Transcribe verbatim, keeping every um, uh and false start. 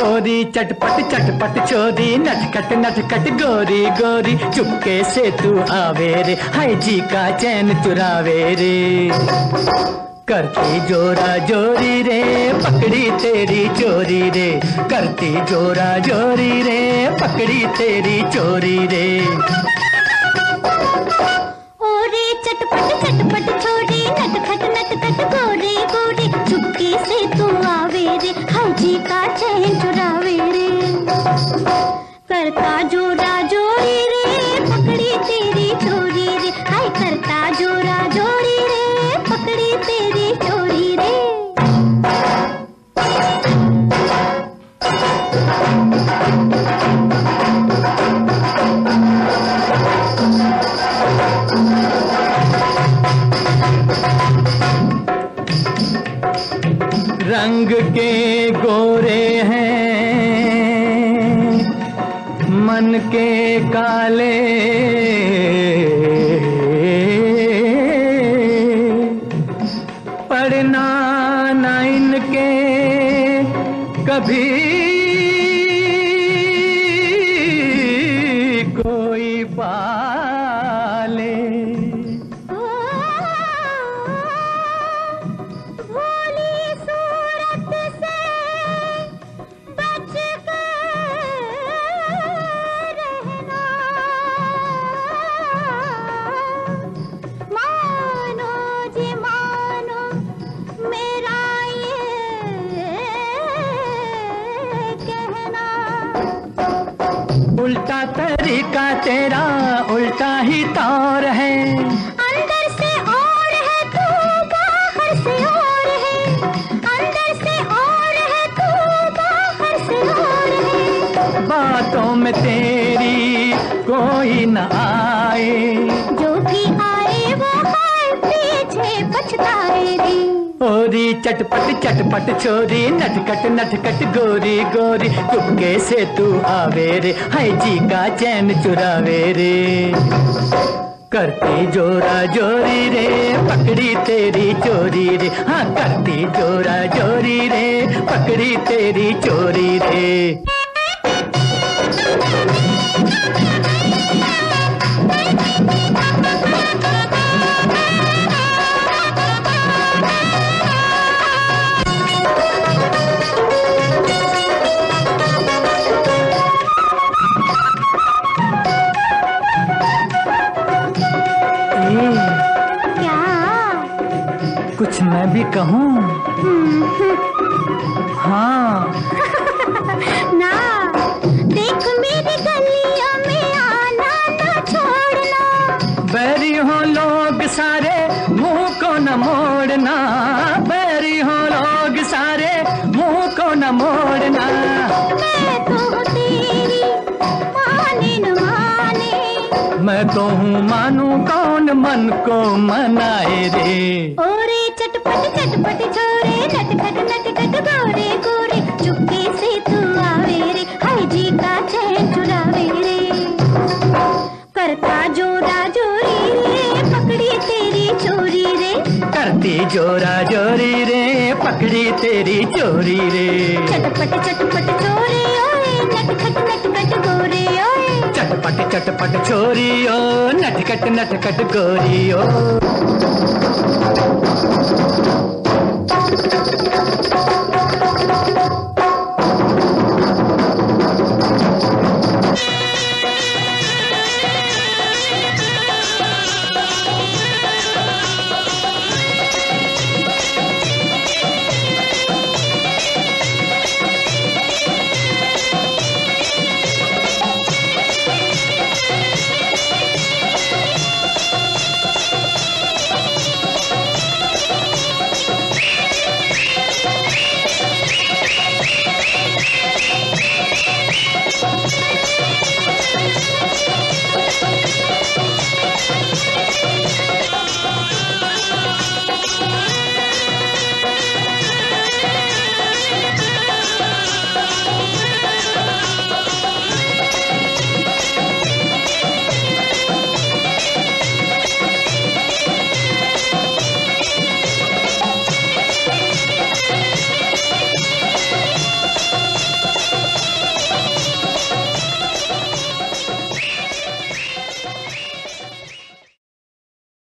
गोरी चटपट चटपट छोरी, नटखट नटखट गोरी गोरी, चुपके से तू आवे रे, हाय जी का चैन चुरावे रे। करती जोरा जोरी रे, पकड़ी तेरी चोरी रे, करती जोरा जोरी रे, पकड़ी तेरी चोरी रे। ओ रे चटपट चटपट छोरी, नटखट नटखट गोरी गोरी, चुपके से तू आवे रे, हाय जी का चैन चुरावे रे। करता जोरा जोरी रे, पकड़ी तेरी चोरी रे, हाय करता जोरा जोरी रे, पकड़ी तेरी चोरी रे। रंग के गोरे हैं, मन के काले, पढ़ना ना इनके कभी कोई पाले। उल्टा तरीका तेरा, उल्टा ही तौर है, अंदर से और है तू बाहर से और है, अंदर से और है तू बाहर से और है। बातों में तेरी कोई न आए, जो भी आए वो हाय पीछे पछताए रे। ओरी चटपट चटपट छोरी, नटखट नटखट गोरी गोरी, चुपके से तू आवे रे, हाय जी का चैन चुरावे रे। करती जोरा जोरी रे, पकड़ी तेरी चोरी रे, हाँ करती जोरा जोरी रे, पकड़ी तेरी चोरी रे। क्या? कुछ मैं भी कहूँ? हाँ। ना देख मेरी गलियों में आना ना छोड़ना, बैरी हो लोग सारे मुंह को न मोड़ना, बैरी हो लोग सारे मुंह को न मोड़ना। मैं तो तेरी माने न माने, मैं तो हूँ मानू कौन मन को मनाए रे। ओरे चटपट चटपट छोरे, नटखट नटखट गोरे गोरे, चुपके से तू आवे रे, हाय जी का चैन चुरावे रे। करता जोरा जोरी रे, पकड़ी तेरी चोरी रे, करती जोरा जोरी रे, पकड़ी तेरी चोरी रे। चटपट चटपट छोरे ओए, नटखट नटखट गोरे ओए, चटपट चटपट छोरी ओ, नटखट नटखट गोरी ओ।